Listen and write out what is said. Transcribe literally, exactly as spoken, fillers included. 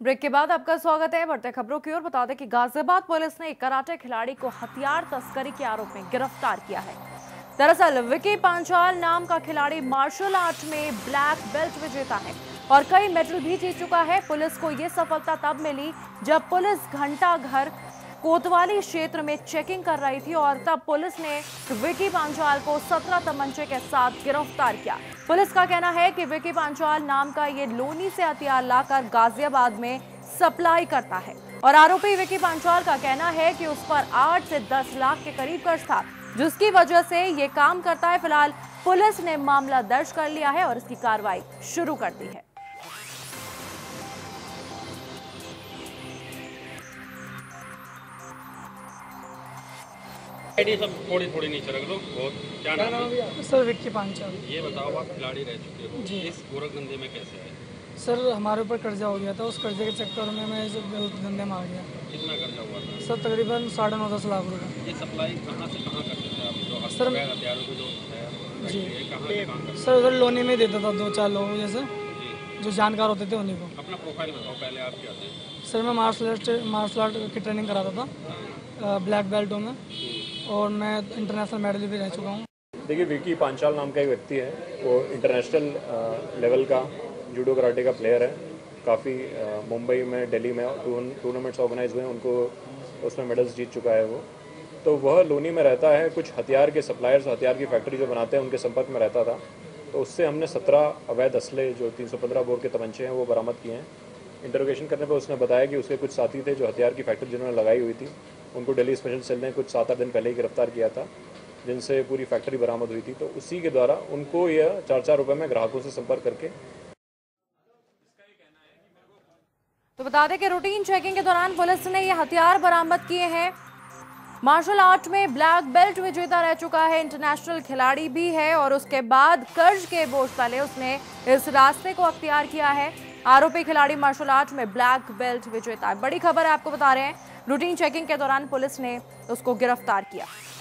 Break के बाद आपका स्वागत है। बढ़ते खबरों की ओर बता दें कि गाजियाबाद पुलिस ने एक कराटे खिलाड़ी को हथियार तस्करी के आरोप में गिरफ्तार किया है। दरअसल विकी पांचाल नाम का खिलाड़ी मार्शल आर्ट में ब्लैक बेल्ट विजेता है और कई मेडल भी जीत चुका है। पुलिस को यह सफलता तब मिली जब पुलिस घंटा घर कोतवाली क्षेत्र में चेकिंग कर रही थी और तब पुलिस ने विकी पांचाल को सत्रह तमंचे के साथ गिरफ्तार किया। पुलिस का कहना है कि विकी पांचाल नाम का ये लोनी से हथियार लाकर गाजियाबाद में सप्लाई करता है और आरोपी विकी पांचाल का कहना है कि उस पर आठ से दस लाख के करीब कर्ज था, जिसकी वजह से ये काम करता है। फिलहाल पुलिस ने मामला दर्ज कर लिया है और इसकी कार्रवाई शुरू कर दी है। आईडी सब थोड़ी थोड़ी नीचे रख दो। बहुत क्या नाम है? सर विक्की पांचाल। ये बताओ, आप खिलाड़ी रह चुके हो जी, इस गोरखधंधे में कैसे आए? सर हमारे ऊपर कर्जा हो गया था, उस कर्जे के चक्कर में मैं इस धंधे में आ गया। कितना कर्जा हुआ था? सर तकरीबन साढ़े नौ दस लाख रुपए। ये सप्लाई कहाँ से कहाँ करते थे आप? जो सर हथियारों को जो है जी कहाँ से कहाँ करते? सर उधर लोनी में देता था दो चार लोगों जैसे जी, जो जानकार होते थे उन्हीं को। अपना प्रोफाइल बताओ पहले, आप क्या थे? सर मैं मार्शल आर्ट मार्शल आर्ट की ट्रेनिंग कराता था ब्लैक बेल्टों में, और मैं इंटरनेशनल मेडल भी रह चुका हूँ। देखिए, विकी पांचाल नाम का एक व्यक्ति है, वो इंटरनेशनल लेवल का जूडो कराटे का प्लेयर है। काफ़ी मुंबई में, दिल्ली में टूर्नामेंट्स ऑर्गेनाइज हुए हैं, उनको उसमें मेडल्स जीत चुका है वो। तो वह लोनी में रहता है, कुछ हथियार के सप्लायर्स, हथियार की फैक्ट्री जो बनाते हैं उनके संपर्क में रहता था। तो उससे हमने सत्रह अवैध असले जो तीन सौ पंद्रह बोर के तमंचे हैं वो बरामद किए हैं। इंटरोगेशन करने पर उसने बताया कि उसके कुछ साथी थे जो हथियार की फैक्ट्री जिन्होंने लगाई हुई थी, उनको दिल्ली स्पेशल सेल ने कुछ सात आठ दिन पहले ही गिरफ्तार किया था, जिनसे पूरी फैक्ट्री बरामद हुई थी। तो उसी के द्वारा उनको यह चार चार रुपये में ग्राहकों से संपर्क करके। तो बता दें कि रूटीन चेकिंग के दौरान पुलिस ने ये हथियार बरामद किए हैं। मार्शल आर्ट में ब्लैक बेल्ट विजेता रह चुका है, इंटरनेशनल खिलाड़ी भी है और उसके बाद कर्ज के बोझ तले उसने इस रास्ते को अख्तियार किया है। आरोपी खिलाड़ी मार्शल आर्ट में ब्लैक बेल्ट विजेता है। बड़ी खबर है, आपको बता रहे हैं, रूटीन चेकिंग के दौरान पुलिस ने उसको गिरफ्तार किया।